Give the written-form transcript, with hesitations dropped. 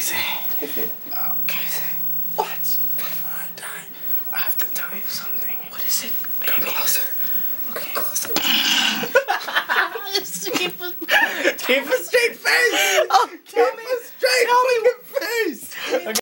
Zay. David. Okay, Zay. What? Before I die, I have to tell you something. What is it? Come closer. Okay. Closer. Keep a Keep a straight face. Oh, tell me.